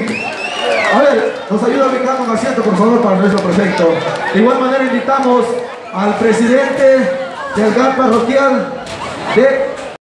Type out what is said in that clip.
A ver, nos ayuda a ubicar un asiento, por favor, para nuestro prefecto. De igual manera invitamos al presidente del GAT parroquial de